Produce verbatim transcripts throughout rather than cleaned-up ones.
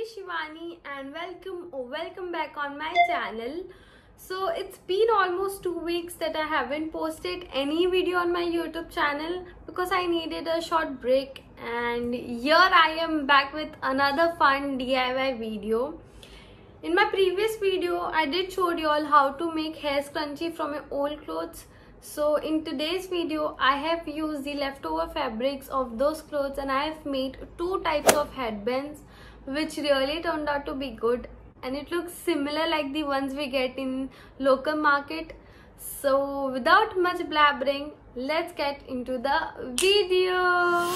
Shivani and welcome or welcome back on my channel. So it's been almost two weeks that I haven't posted any video on my YouTube channel because I needed a short break, and here I am back with another fun D I Y video. In my previous video I did show you all how to make hair scrunchie from your old clothes. So in today's video I have used the leftover fabrics of those clothes and I have made two types of headbands which really turned out to be good, and it looks similar like the ones we get in local market. So without much blabbering, let's get into the video.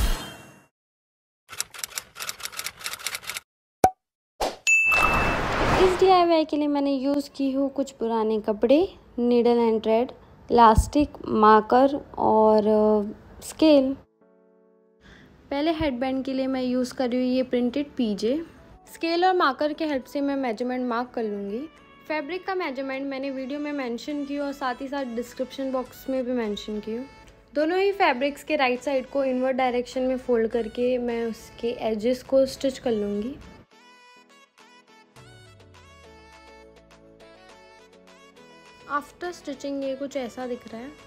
इस D I Y के लिए मैंने use की हूँ कुछ पुराने कपड़े, needle and thread, elastic, marker और स्केल। पहले हेडबैंड के लिए मैं यूज़ कर रही हूँ ये प्रिंटेड पीजे। स्केल और मार्कर के हेल्प से मैं मेजरमेंट मार्क कर लूँगी। फैब्रिक का मेजरमेंट मैंने वीडियो में मेंशन की और साथ ही साथ डिस्क्रिप्शन बॉक्स में भी मेंशन की हूँ। दोनों ही फैब्रिक्स के राइट साइड को इनवर्ट डायरेक्शन में फोल्ड करके मैं उसके एजेस को स्टिच कर लूँगी। आफ्टर स्टिचिंग ये कुछ ऐसा दिख रहा है।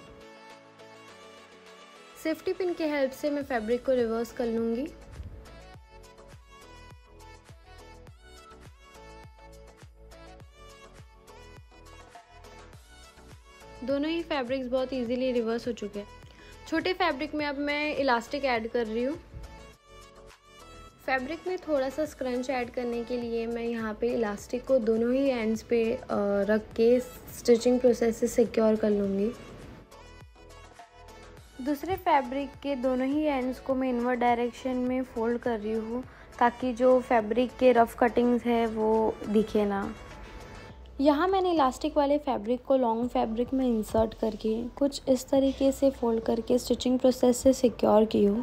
सेफ्टी पिन की हेल्प से मैं फैब्रिक को रिवर्स कर लूँगी। दोनों ही फैब्रिक्स बहुत इजीली रिवर्स हो चुके हैं। छोटे फैब्रिक में अब मैं इलास्टिक ऐड कर रही हूँ। फैब्रिक में थोड़ा सा स्क्रंच ऐड करने के लिए मैं यहाँ पे इलास्टिक को दोनों ही एंड्स पे रख के स्टिचिंग प्रोसेस से सिक्योर कर लूँगी। दूसरे फैब्रिक के दोनों ही एंड्स को मैं इनवर्ट डायरेक्शन में फोल्ड कर रही हूँ ताकि जो फैब्रिक के रफ कटिंग्स है वो दिखे ना। यहाँ मैंने इलास्टिक वाले फैब्रिक को लॉन्ग फैब्रिक में इंसर्ट करके कुछ इस तरीके से फोल्ड करके स्टिचिंग प्रोसेस से सिक्योर की हूँ।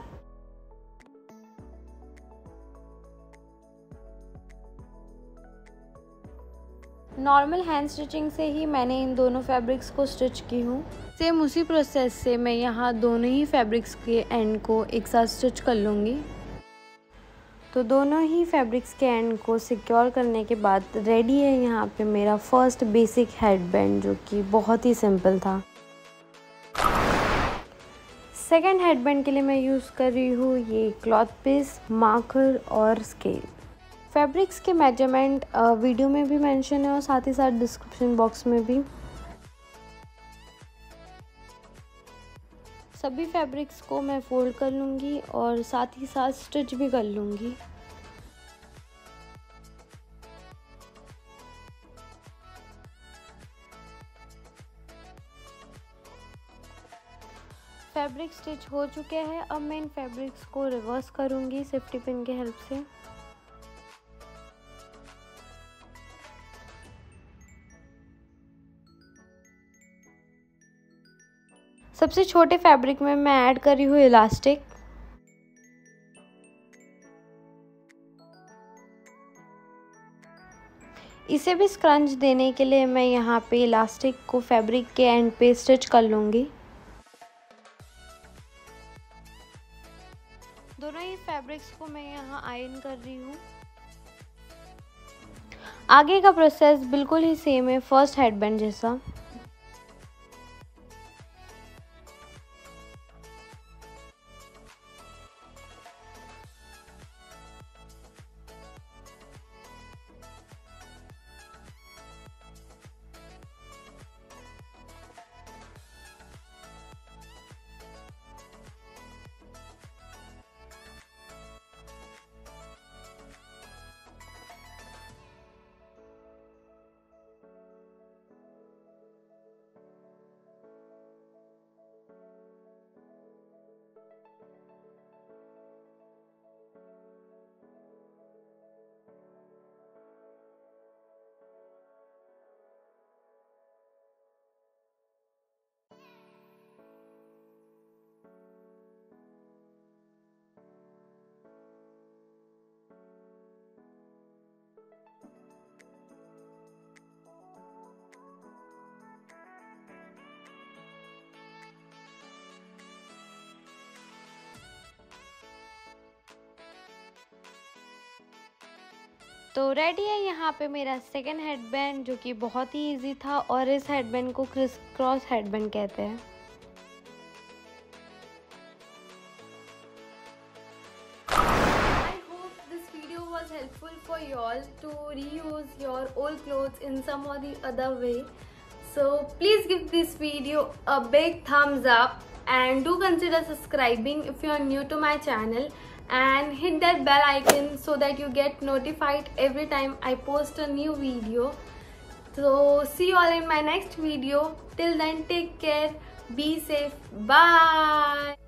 नॉर्मल हैंड स्टिचिंग से ही मैंने इन दोनों फैब्रिक्स को स्टिच की हूँ। सेम उसी प्रोसेस से मैं यहाँ दोनों ही फैब्रिक्स के एंड को एक साथ स्टिच कर लूँगी। तो दोनों ही फैब्रिक्स के एंड को सिक्योर करने के बाद रेडी है यहाँ पे मेरा फर्स्ट बेसिक हेडबैंड, जो कि बहुत ही सिंपल था। सेकंड हेडबैंड के लिए मैं यूज़ कर रही हूँ ये क्लॉथ पीस, मार्कर और स्केल। फैब्रिक्स के मेजरमेंट वीडियो में भी मेंशन है और साथ ही साथ डिस्क्रिप्शन बॉक्स में भी। सभी फैब्रिक्स को मैं फोल्ड कर लूँगी और साथ ही साथ स्टिच भी कर लूँगी। फैब्रिक स्टिच हो चुके हैं। अब मैं इन फैब्रिक्स को रिवर्स करूँगी सेफ्टी पिन की हेल्प से। सबसे छोटे फैब्रिक में मैं ऐड कर रही हूँ इलास्टिक। इसे भी स्क्रंच देने के लिए मैं यहाँ पे इलास्टिक को फैब्रिक के एंड पे स्टिच कर लूँगी। दोनों ही फैब्रिक्स को मैं यहाँ आयरन कर रही हूँ। आगे का प्रोसेस बिल्कुल ही सेम है फर्स्ट हेडबैंड जैसा। तो रेडी है यहाँ पे मेरा सेकंड हेडबैंड, जो कि बहुत ही इजी था, और इस हेडबैंड को क्रिस क्रॉस हेडबैंड कहते हैं। Was helpful for you all to reuse your old clothes in some or the other way. So please give this video a big thumbs up and do consider subscribing if you are new to my channel, and hit that bell icon so that you get notified every time I post a new video. So see you all in my next video. Till then, take care, be safe, bye.